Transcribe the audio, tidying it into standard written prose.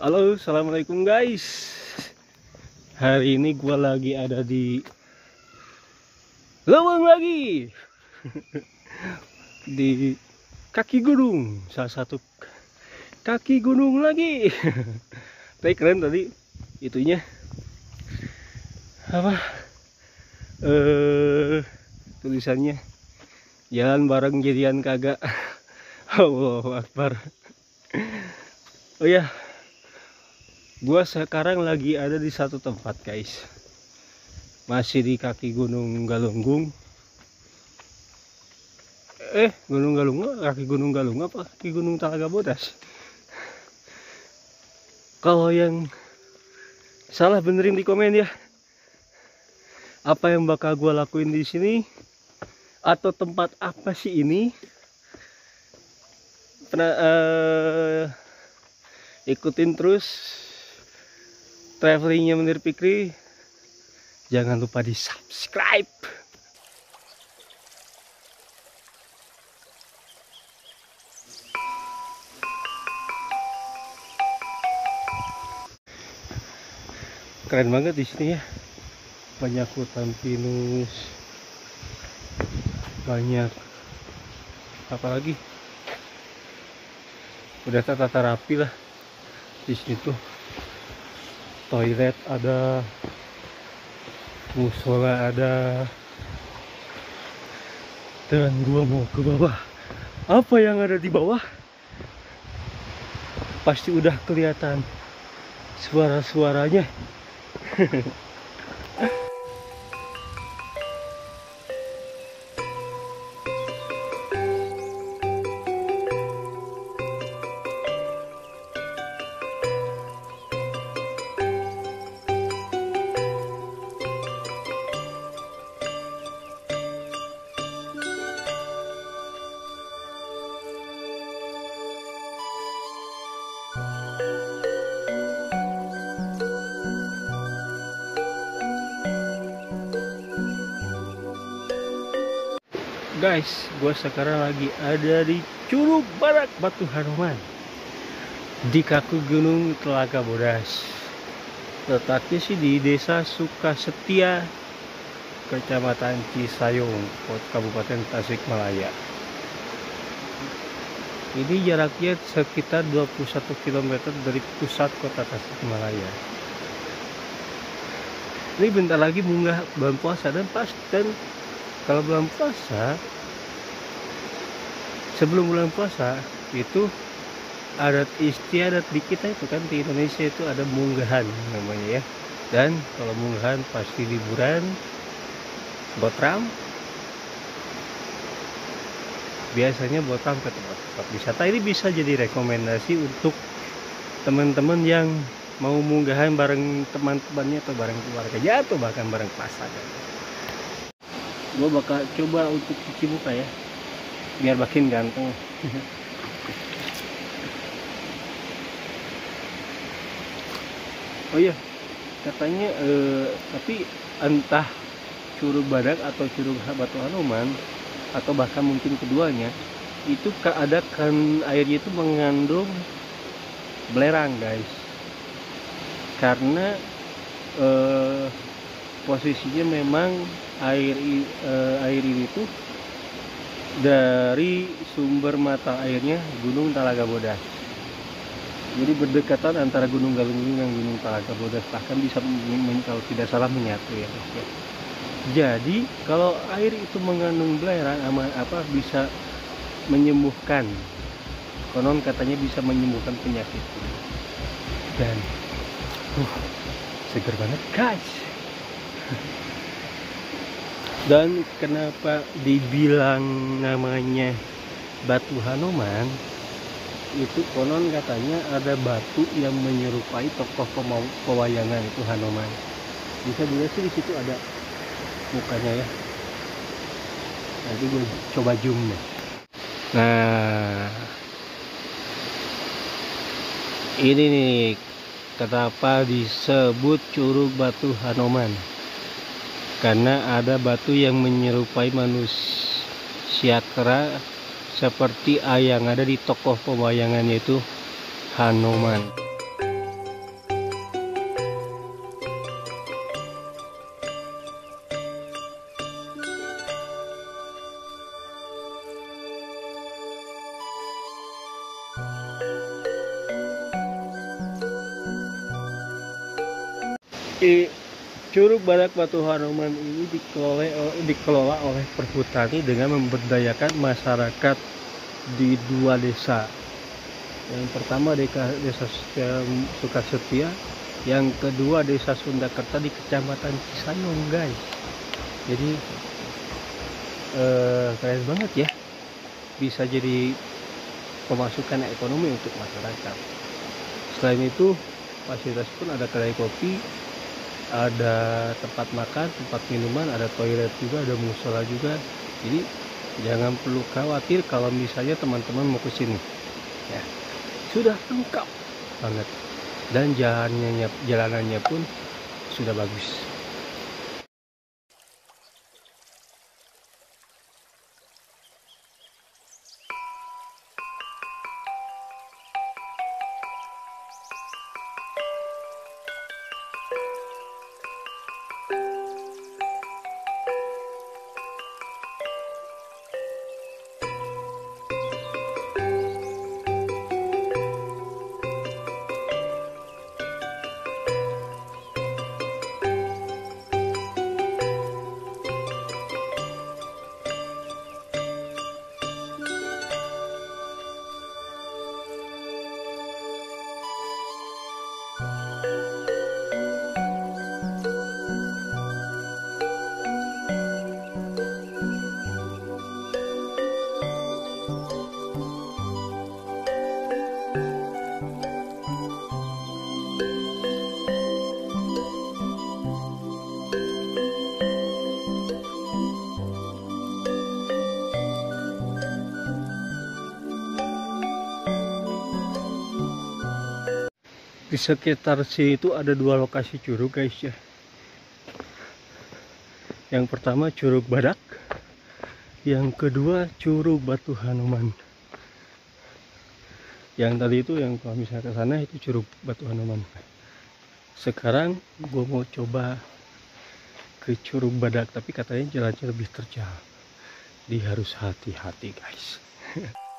Halo, assalamualaikum guys. Hari ini gua lagi ada di Lawang lagi di kaki gunung, salah satu kaki gunung lagi. Tapi keren tadi itunya apa? Tulisannya jalan bareng jadian kagak. Allahu Akbar. Oh ya, gua sekarang lagi ada di satu tempat guys, masih di kaki Gunung Galunggung. Gunung Galunggung, kaki Gunung Galunggung apa kaki Gunung Talaga Bodas? Kalau yang salah benerin di komen ya. Apa yang bakal gua lakuin di sini atau tempat apa sih ini? Ikutin terus travelingnya Menir Fikri. Jangan lupa di subscribe. Keren banget di sini ya. Banyak hutan pinus, banyak apa lagi? Udah tertata rapi lah di sini tuh. Toilet ada, musola ada, dan gua mau ke bawah. Apa yang ada di bawah? Pasti udah kelihatan suara-suaranya. Guys, gue sekarang lagi ada di Curug Barak Batu Hanoman di kaki Gunung Talaga Bodas. Letaknya sih di Desa Sukasetia, Kecamatan Cisayong, Kabupaten Tasikmalaya. Ini jaraknya sekitar 21 km dari pusat kota Tasikmalaya. Ini bentar lagi munggah bulan puasa dan kalau bulan puasa, sebelum bulan puasa itu adat istiadat di kita itu kan, di Indonesia itu ada munggahan namanya ya. Dan kalau munggahan pasti liburan, botram. Biasanya botram ke tempat-tempat wisata. Ini bisa jadi rekomendasi untuk teman-teman yang mau munggahan bareng teman-temannya atau bareng keluarganya atau bahkan bareng pasangan. Gue bakal coba untuk cuci muka ya, biar makin ganteng. Oh iya, katanya tapi entah Curug Badak atau Curug Batu Hanoman atau bahkan mungkin keduanya, itu ada kan airnya itu mengandung belerang guys, karena posisinya memang air ini tuh dari sumber mata airnya Gunung Talaga Bodas. Jadi berdekatan antara Gunung Galunggung dan Gunung Talaga Bodas, bahkan bisa kalau tidak salah menyatu ya. Jadi kalau air itu mengandung belerang bisa menyembuhkan, konon katanya bisa menyembuhkan penyakit. Dan seger banget guys. Dan kenapa dibilang namanya Batu Hanoman? Itu konon katanya ada batu yang menyerupai tokoh pewayangan itu Hanoman. Bisa dilihat sih di situ ada mukanya ya. Nanti gue coba zoom deh. Nah, ini nih kenapa disebut Curug Batu Hanoman. Karena ada batu yang menyerupai manusia kera seperti yang ada di tokoh pewayangan, yaitu Hanoman. Curug Badak Batu Hanuman ini dikelola oleh Perhutani dengan memberdayakan masyarakat di 2 desa. Yang pertama desa Sukasetia, yang kedua desa Sundakerta di Kecamatan Cisayong, guys. Jadi keren banget ya, bisa jadi pemasukan ekonomi untuk masyarakat. Selain itu fasilitas pun ada kedai kopi, ada tempat makan, tempat minuman, ada toilet juga, ada musola juga. Jadi jangan perlu khawatir kalau misalnya teman-teman mau ke sini. Ya, sudah lengkap banget. Dan jalanannya pun sudah bagus. Di sekitar sini itu ada 2 lokasi curug, guys ya. Yang pertama Curug Badak, yang kedua Curug Batu Hanuman. Yang tadi itu yang kalau misalnya ke sana itu Curug Batu Hanuman. Sekarang gue mau coba ke Curug Badak, tapi katanya jalannya lebih terjal. Jadi harus hati-hati, guys.